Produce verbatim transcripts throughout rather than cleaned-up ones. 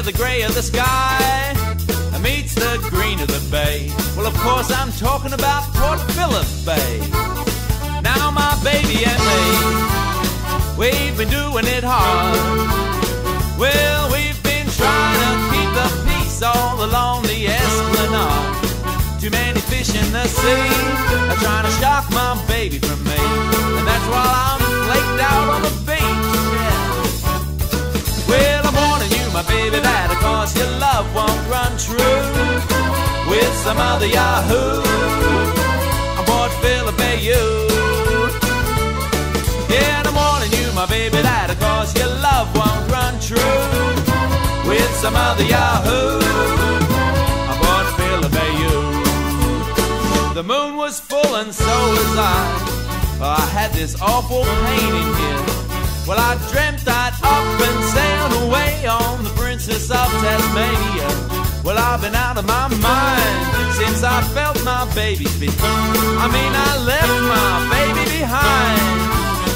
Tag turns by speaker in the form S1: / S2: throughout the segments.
S1: where the gray of the sky meets the green of the bay. Well, of course, I'm talking about Port Phillip Bay. Now, my baby and me, we've been doing it hard. Well, we've been trying to keep the peace all along the Esplanade. Too many fish in the sea are trying to shock my baby from me, and that's why I'm flaked out on the beach. Yeah. Well, I'm warning you, my baby, that of course your love won't run true with some other yahoo on Port Phillip Bay. Yeah, and I'm warning you, my baby, that of course your love won't run true with some other yahoo on Port Phillip Bay. The moon was full and so was I. Oh, I had this awful pain in here. Well, I dreamt I'd up and sailed away on the Princess of Tasmania. Well, I've been out of my mind since I felt my baby's feet. I mean, I left my baby behind.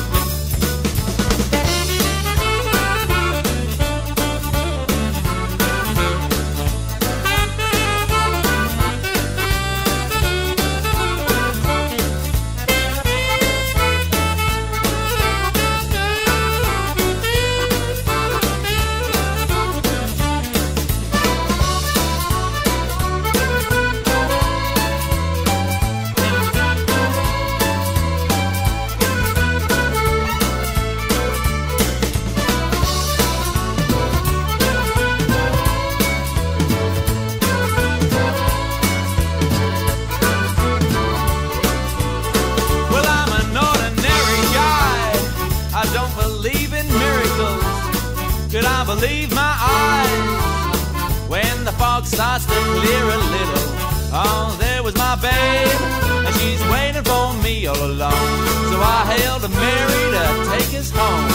S1: Could I believe my eyes when the fog starts to clear a little? Oh, there was my babe, and she's waiting for me all along. So I hailed a Mary to take us home.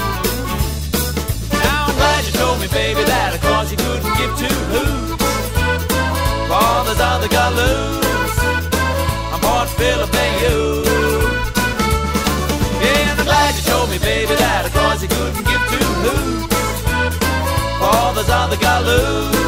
S1: Now I'm glad you told me, baby, that of course you couldn't give two hoots for those other galoos on Port Phillip Bay. Yeah, and I'm glad you told me, baby, that of course you couldn't give two hoots all those other galoos